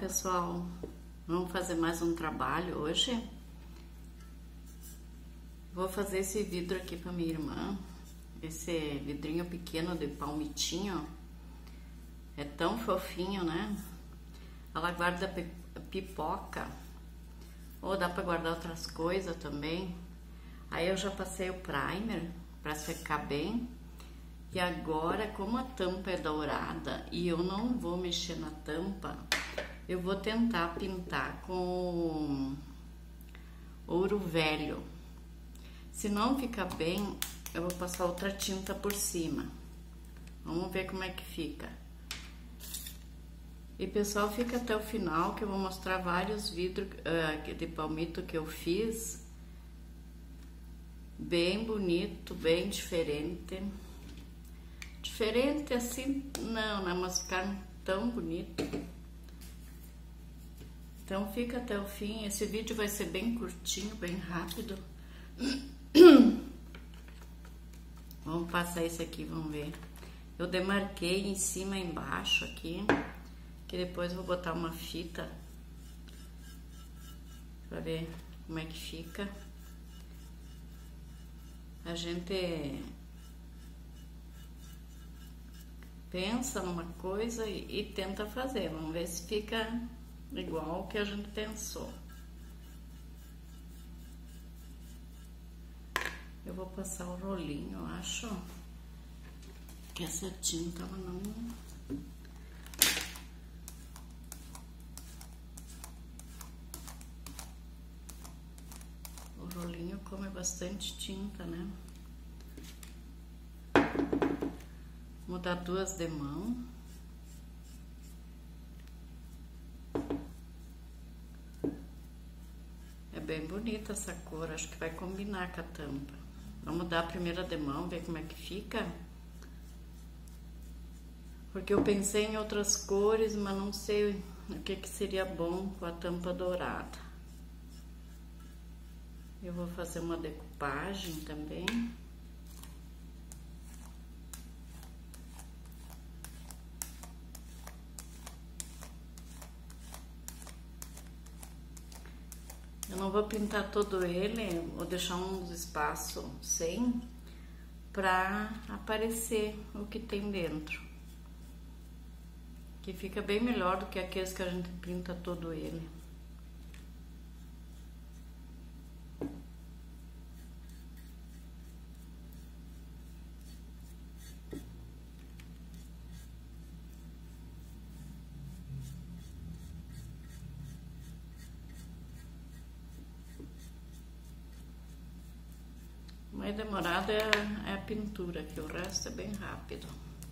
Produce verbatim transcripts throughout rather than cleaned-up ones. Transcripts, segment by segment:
pessoal, vamos fazer mais um trabalho hoje. Vou fazer esse vidro aqui para minha irmã, esse vidrinho pequeno de palmitinho, é tão fofinho, né? Ela guarda pipoca, ou dá para guardar outras coisas também. Aí eu já passei o primer para secar bem. E agora, como a tampa é dourada e eu não vou mexer na tampa, eu vou tentar pintar com ouro velho. Se não ficar bem, eu vou passar outra tinta por cima. Vamos ver como é que fica. E pessoal, fica até o final que eu vou mostrar vários vidros uh, de palmito que eu fiz. Bem bonito, bem diferente. Diferente assim, não, né? Mas ficaram tão bonito. Então fica até o fim. Esse vídeo vai ser bem curtinho, bem rápido. Vamos passar esse aqui, vamos ver. Eu demarquei em cima e embaixo aqui, que depois eu vou botar uma fita pra ver como é que fica. A gente pensa numa coisa e, e tenta fazer. Vamos ver se fica igual que a gente pensou. Eu vou passar o rolinho, eu acho que essa tinta ela não... O rolinho come bastante tinta, né? Vou dar duas de mão. É bem bonita essa cor, acho que vai combinar com a tampa. Vamos dar a primeira de mão, ver como é que fica. Porque eu pensei em outras cores, mas não sei o que que seria bom com a tampa dourada. Eu vou fazer uma decupagem também. Eu não vou pintar todo ele, vou deixar uns espaços sem, pra aparecer o que tem dentro. Que fica bem melhor do que aqueles que a gente pinta todo ele. O mais demorado é a, é a pintura, que o resto é bem rápido.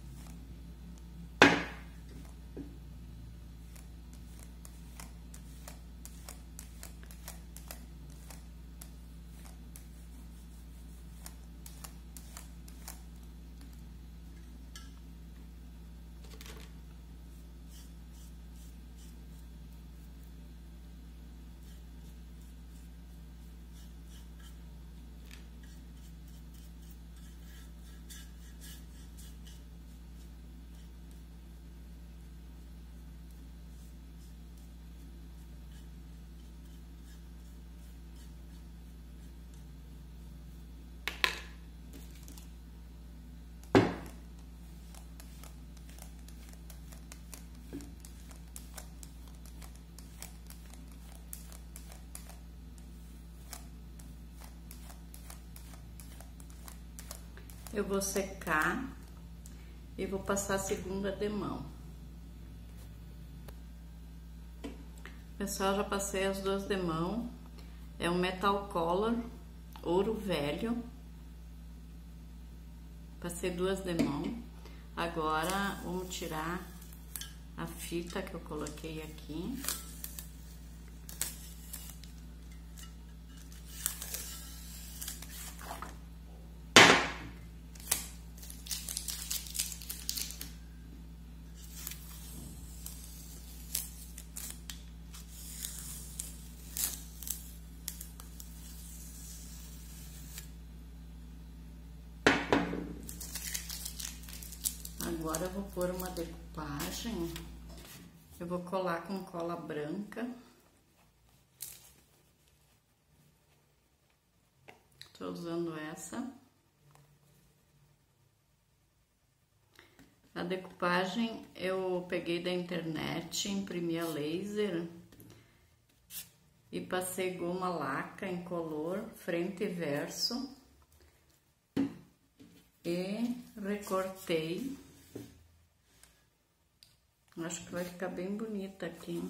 Eu vou secar e vou passar a segunda de mão. Pessoal, já passei as duas de mão. É um Metal Color ouro velho. Passei duas de mão. Agora vamos tirar a fita que eu coloquei aqui. Agora eu vou pôr uma decupagem Eu vou colar com cola branca. Tô usando essa. A decupagem eu peguei da internet, imprimi a laser e passei goma laca incolor, frente e verso. E recortei. Acho que vai ficar bem bonita aqui.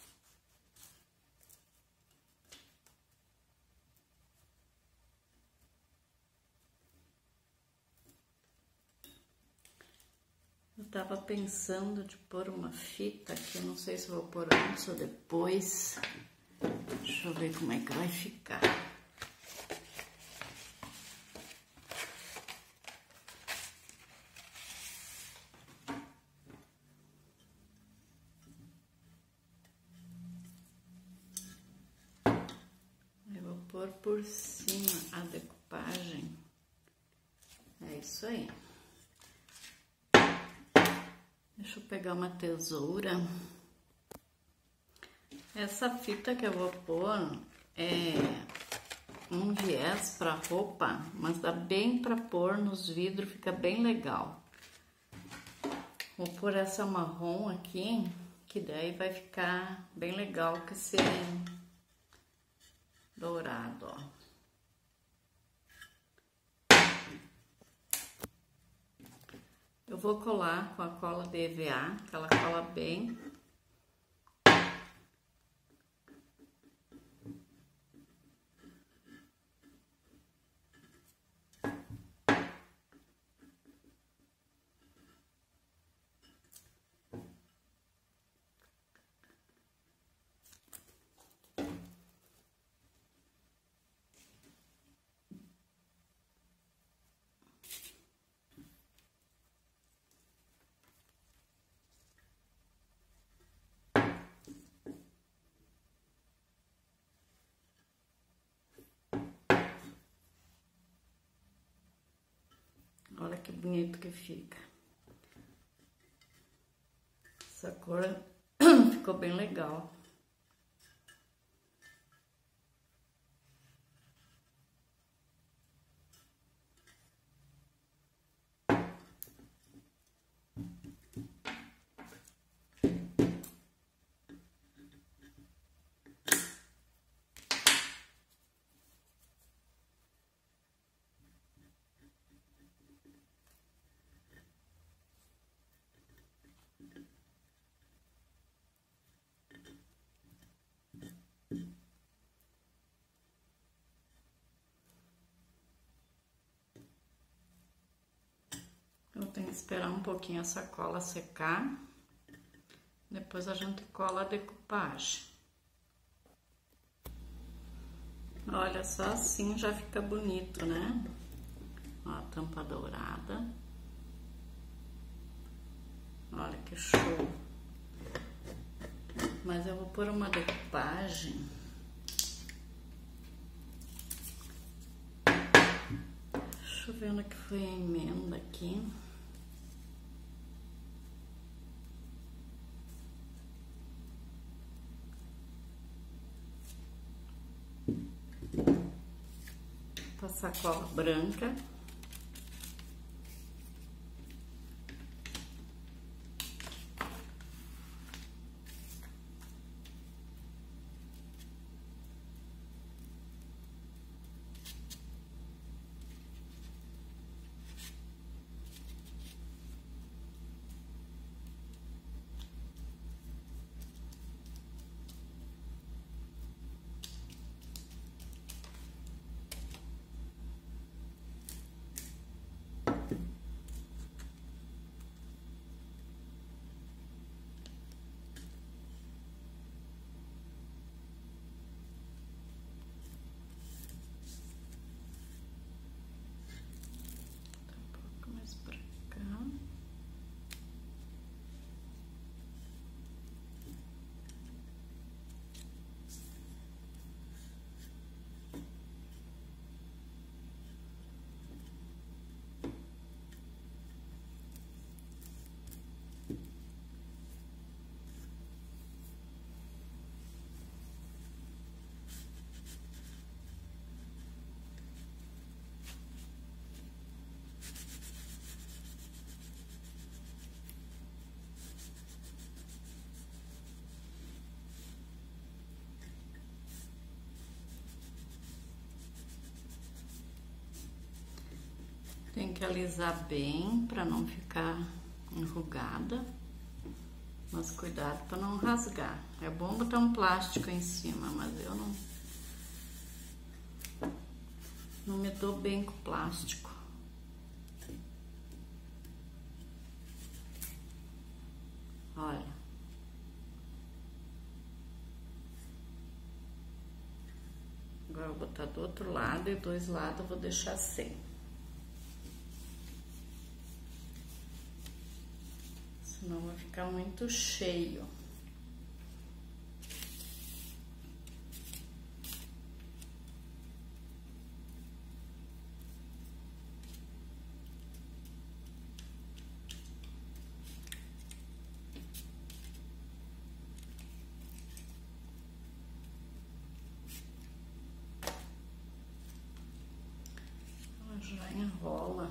Eu tava pensando de pôr uma fita aqui, não sei se vou pôr antes ou depois. Deixa eu ver como é que vai ficar. Eu vou pôr por cima a decupagem. É isso aí. Deixa eu pegar uma tesoura. Essa fita que eu vou pôr é um viés para roupa, mas dá bem para pôr nos vidros, fica bem legal. Vou pôr essa marrom aqui, que daí vai ficar bem legal com esse dourado, ó. Eu vou colar com a cola de E V A, que ela cola bem. Olha que bonito que fica. Essa cor ficou bem legal. Eu tenho que esperar um pouquinho essa cola secar, depois a gente cola a decupagem. Olha, só assim já fica bonito, né? Ó, a tampa dourada. Olha que show! Mas eu vou pôr uma decupagem. Deixa eu ver onde que foi a emenda aqui. Passar cola branca. que alisar bem para não ficar enrugada, mas cuidado para não rasgar. É bom botar um plástico em cima, mas eu não não me dou bem com plástico. Olha. Agora eu vou botar do outro lado e dois lados eu vou deixar sem. Senão vai ficar muito cheio. Já enrola.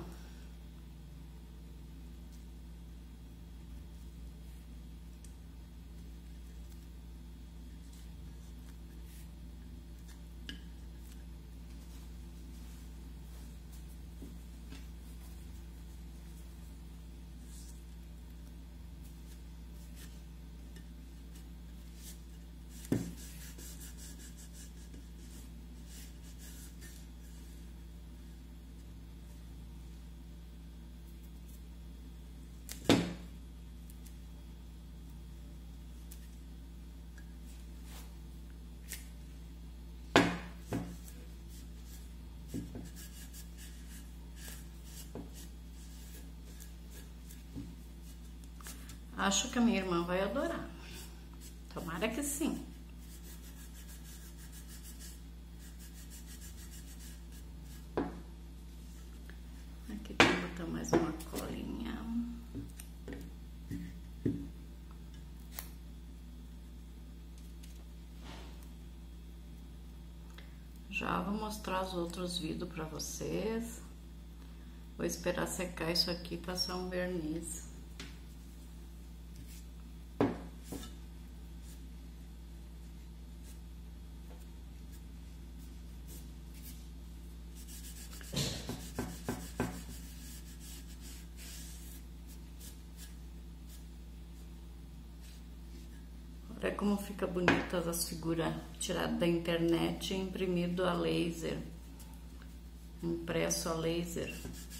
Acho que a minha irmã vai adorar. Tomara que sim. Aqui tem que botar mais uma colinha. Já vou mostrar os outros vídeos para vocês. Vou esperar secar isso aqui e passar um verniz. Olha como fica bonitas as figuras tiradas da internet e imprimido a laser, impresso a laser.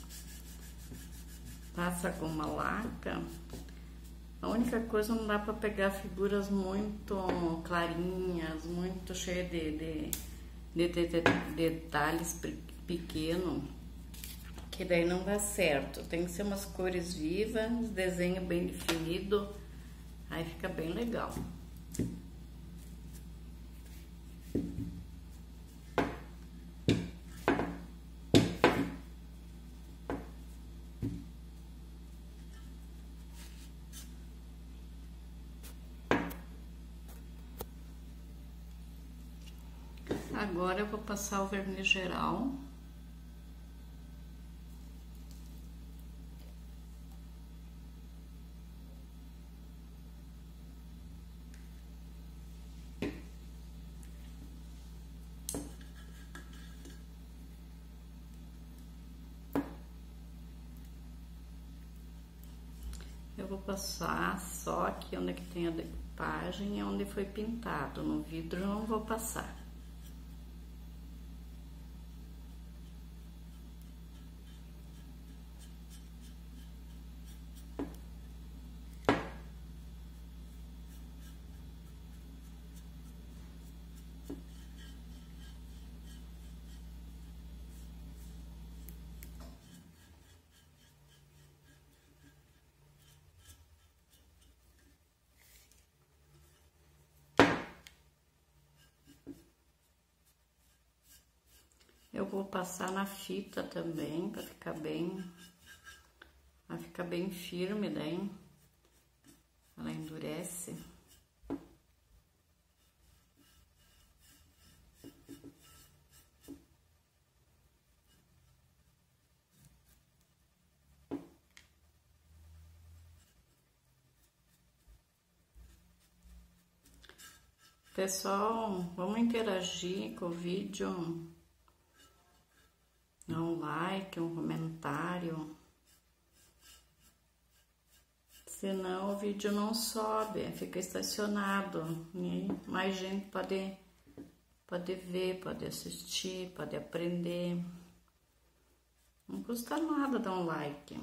Passa com uma laca. A única coisa, não dá para pegar figuras muito clarinhas, muito cheias de, de, de, de, de detalhes pequenos, que daí não dá certo. Tem que ser umas cores vivas, desenho bem definido, aí fica bem legal. Agora eu vou passar o verniz geral. Eu vou passar só aqui onde é que tem a decupagem e onde foi pintado. No vidro eu não vou passar. Eu vou passar na fita também, para ficar bem, vai ficar bem firme daí, ela endurece. Pessoal, vamos interagir com o vídeo. Dá um like, um comentário. Senão o vídeo não sobe, fica estacionado. E mais gente pode, pode ver, pode assistir, pode aprender. Não custa nada dar um like.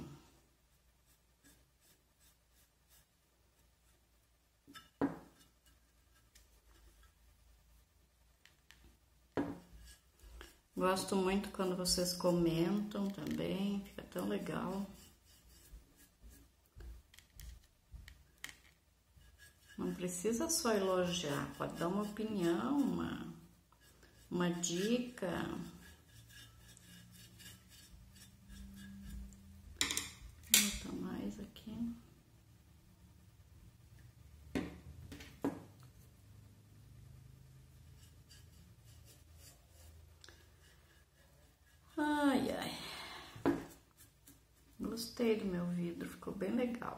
Gosto muito quando vocês comentam também, fica tão legal. Não precisa só elogiar, pode dar uma opinião, uma, uma dica. Vou botar mais aqui. Ai, ai. Gostei do meu vidro, ficou bem legal.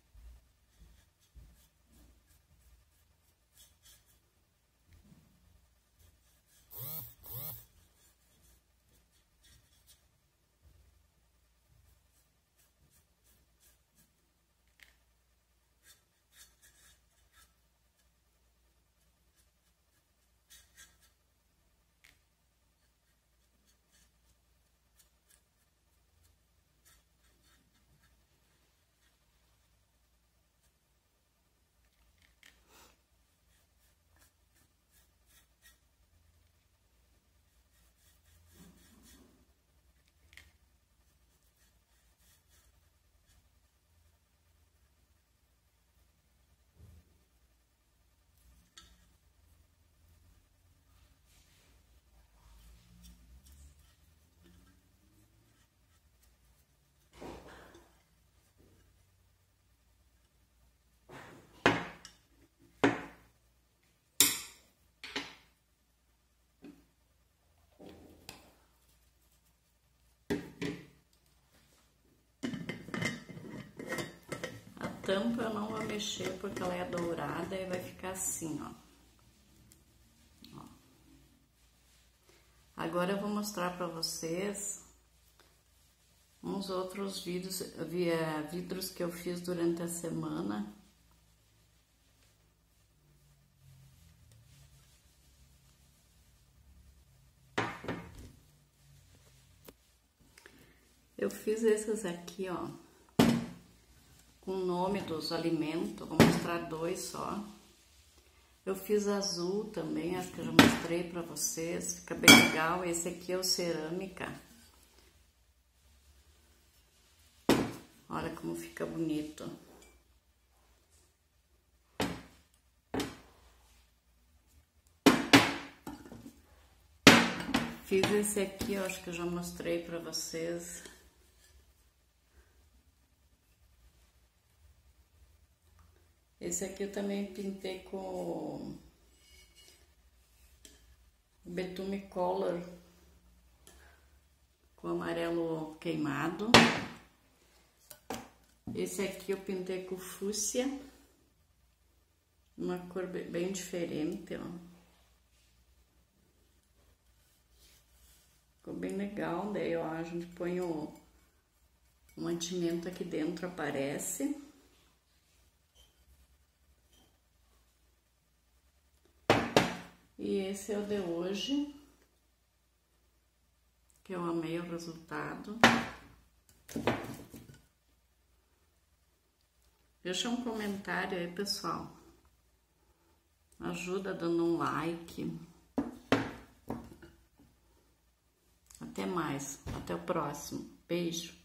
Tampa eu não vou mexer porque ela é dourada e vai ficar assim, ó. Ó. Agora eu vou mostrar para vocês uns outros vídeos, vidros que eu fiz durante a semana. Eu fiz esses aqui, ó, com o nome dos alimentos, vou mostrar dois só. Eu fiz azul também, acho que eu já mostrei pra vocês, fica bem legal. Esse aqui é o cerâmica. Olha como fica bonito. Fiz esse aqui, eu acho que eu já mostrei pra vocês. Esse aqui eu também pintei com betume color, com amarelo queimado. Esse aqui eu pintei com fúcsia, uma cor bem diferente, ó. Ficou bem legal, daí ó, a gente põe o, o mantimento aqui dentro, aparece. E esse é o de hoje, que eu amei o resultado. Deixa um comentário aí, pessoal. Ajuda dando um like. Até mais, até o próximo. Beijo.